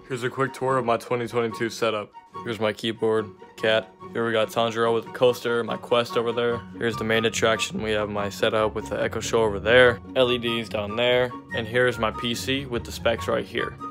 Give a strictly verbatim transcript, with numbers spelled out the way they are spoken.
Here's a quick tour of my twenty twenty-two setup. Here's my keyboard, cat. Here we got Tanjiro with the coaster, my Quest over there. Here's the main attraction. We have my setup with the Echo Show over there, L E Ds down there, and here's my P C with the specs right here.